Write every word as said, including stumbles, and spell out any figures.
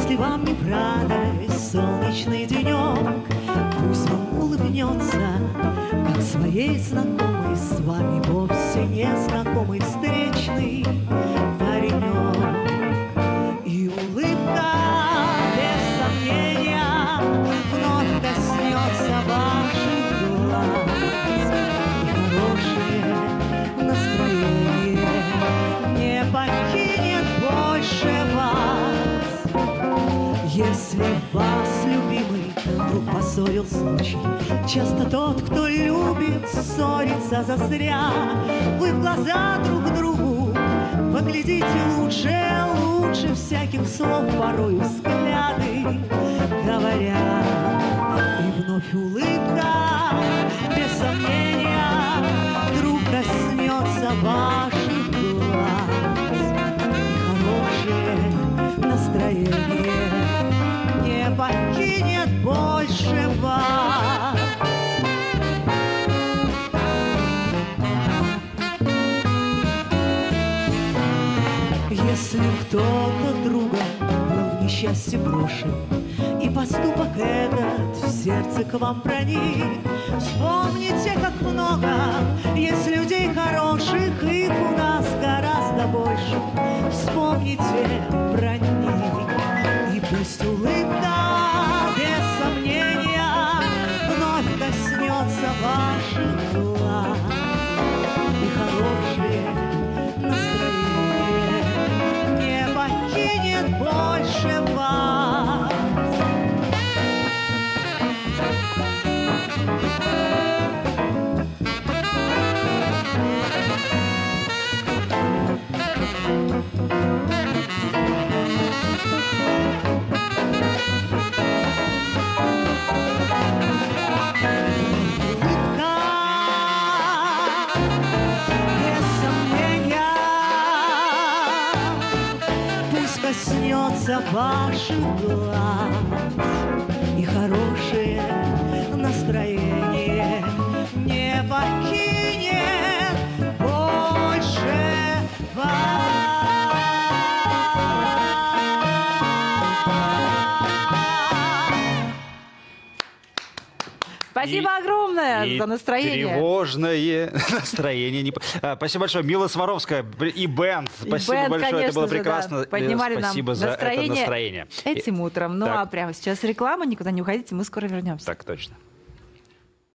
Если вам не в радость солнечный денек, пусть вам улыбнется, как своей знакомой, с вами вовсе не знакомый встречный паренек. И улыбка, без сомнения, вновь коснется ваших глаз. И хорошее настроение не покинет больше вас. Если вас, любимый, вдруг поссорил случай, часто тот, кто любит, ссорится зазря. Вы в глаза друг другу поглядите лучше, лучше всяких слов порою взгляды говорят. И вновь улыбка, без сомнения, вдруг коснется ваших глаз. Хорошее настроение не покинет больше вас. Если кто-то друга был в несчастье брошен, и поступок этот в сердце к вам проник, вспомните, как много есть людей хороших, их у нас гораздо больше. Вспомните про них, и пусть улыбка, без сомнения, вновь коснется ваших глаз. И хорошее настроение не покинет больше вас. Коснется ваших глаз, и хорошее настроение не покинет больше вас. Спасибо и, огромное и за настроение. Тревожное настроение. Спасибо большое. Мила Сваровская и бенд. Спасибо бенд, большое. Это было же, прекрасно. Да. Поднимали Спасибо нам за настроение это настроение. Этим утром. Ну так. а прямо сейчас реклама. Никуда не уходите. Мы скоро вернемся. Так точно.